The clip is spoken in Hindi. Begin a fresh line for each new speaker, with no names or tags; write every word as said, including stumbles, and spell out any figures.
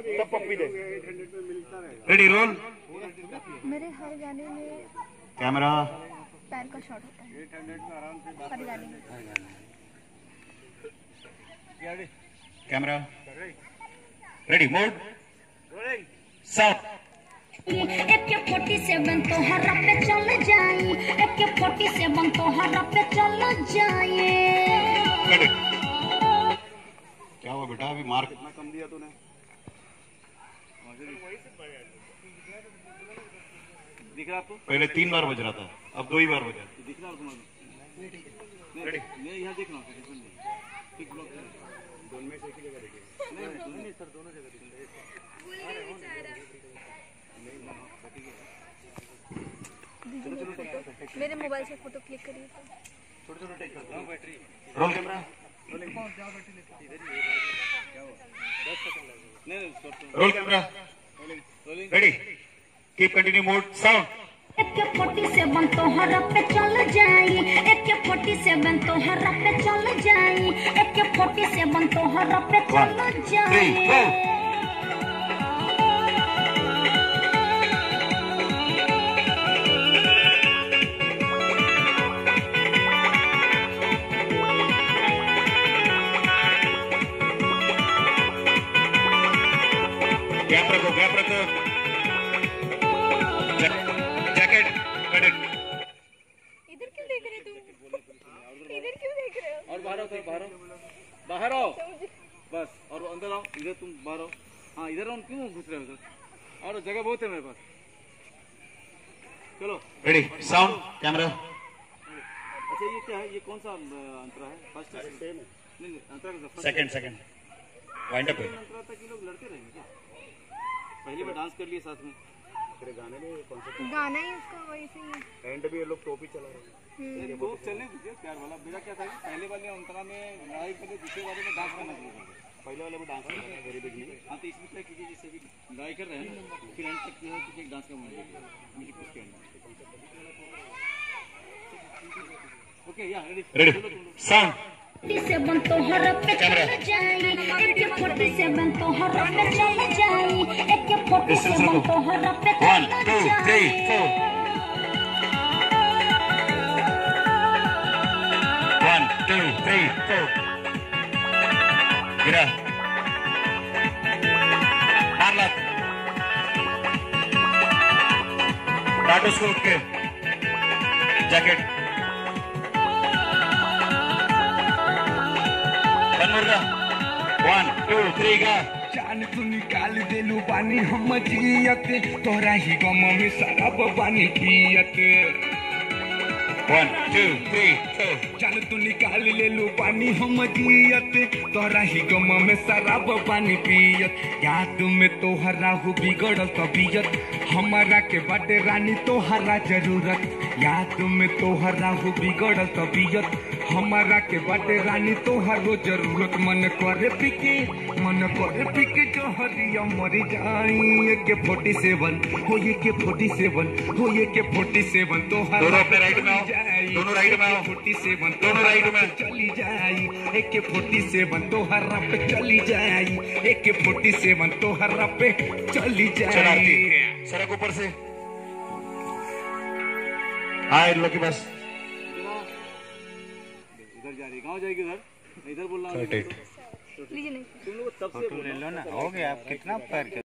तब पप्पी दे। Ready roll.
मेरे हर गाने में
कैमरा
पैर का शॉट होता है हर गाने में।
Camera ready mode sound.
एक फोर्टी सेवन तो हर पे चल जाए, एक फोर्टी सेवन तो हर पे चल जाए।
क्या हुआ बेटा, अभी मार्क कितना कम दिया तूने? दिख रहा आपको? पहले तीन बार बज रहा था, अब दो ही बार बजा। दिख रहा तुम्हारा? यहाँ देखना ठीक ब्लॉक दोनों में से एक ही जगह देखिए। नहीं नहीं सर, दोनों जगह दिख
मेरे मोबाइल से फोटो क्लिक करिए।
छोटे छोटे टेक करते हैं। Battery roll camera roll camera ready keep continue mode sound.
एक फोर्टी सेवन तो हर पे चल जाए, एक फोर्टी सेवन तो हर पे चल जाए, एक फोर्टी सेवन तो हर पे चल जाए।
गैप रखो गैप रखो। Jacket cut.
इधर क्यों देख रहे तुम? इधर क्यों देख रहे हो?
और बाहर आओ, बाहर आओ, बाहर आओ बस। और अंदर आओ, इधर तुम बाहर आओ। हाँ इधर आओ, क्यों घुस रहे हो उधर? और जगह बहुत है मेरे पास। चलो
रेडी साउंड कैमरा।
अच्छा ये क्या है, ये कौन सा अंतरा है? फर्स्ट सेम है? नहीं अंतरा का
सेकंड सेकंड वाइंड अप है।
अंतरा तक ये लोग लड़ते रहेंगे क्या? पहले में डांस कर लिए साथ में। तेरे गाने में कौन सा
गाना ही उसका वही से ही
एंड भी ये लोग टोपी चला रहे हैं। ये बहुत चलने दीजिए प्यार वाला। मेरा क्या था, पहले वाले अंतरा में लड़ाई के लिए दूसरे वाले में डांस करना चाहिए। पहले वाले में डांस करना है वेरी बिगनिंग। हाँ तो इसमें क्या कीजिए, जैसे भी लड़ाई कर रहे हैं ना, फिर एंड तक क्या है कि एक डांस का मूवमेंट म्यूजिक उसके अंदर। ओके या
रेडी साउंड।
सेवन तो हर पे चल जाए, एक फोर्टी सेवन तो हर पे चल जाए, एक फोर्टी सेवन तो हर पे चल जाए।
वन टू थ्री फोर गिरा मार ला टाटो से उठ के जैकेट वन टू थ्री का
जान तू निकाल देलू पानी हम जियत, तोरा ही गम में शराब पानी पियत।
वन टू थ्री फोर
जान तू निकाल लेलू पानी हम जियत, तोरा ही गम में शराब पानी पियत। याद में तोहरा हो बिगड़ल तबीयत, हमारा के बाटे रानी तोहरा जरूरत। याद में तोहरा हो बिगड़ल तबीयत, हमारा के बाटे रानी तोहरो जरूरत। मन करे पिके मन करे पिके जहरिया मर जाई। एक फोर्टी सेवन हो, ये के फोर्टी सेवन हो, ये के फोर्टी सेवन तोहरा
दोनों अपने राइट में आओ, दोनों राइट में आओ।
फोर्टी सेवन
दोनों राइट में
चली जाई, एक फोर्टी सेवन तोहरा पे चली जाई, एक फोर्टी सेवन तोहरा पे चली जाई।
सड़क ऊपर से हाय लोग बस
इधर जा रही, गाँव जाएगी उधर, इधर बोल रहा हूँ।
लीजिए नहीं
तुम लोग तब से
ले लो ना, हो गया। आप कितना पैर